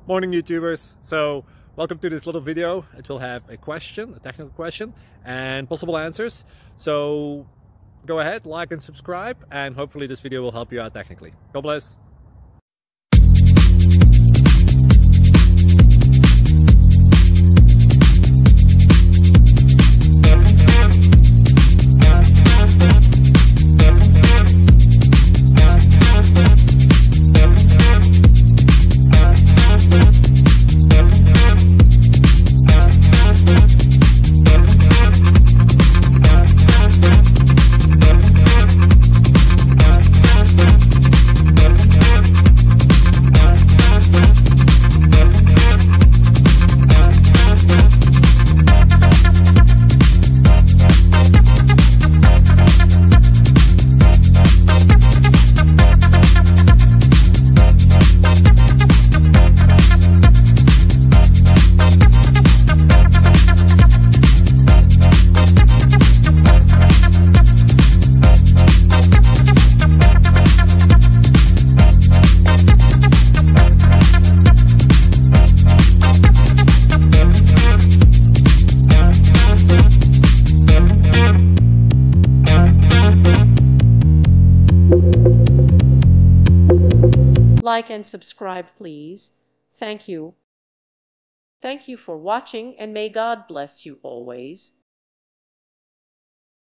Morning YouTubers. So welcome to this little video. It will have a question, a technical question, and possible answers. So go ahead, like and subscribe, and hopefully this video will help you out technically. God bless. Like and subscribe, please. Thank you. Thank you for watching, and may God bless you always.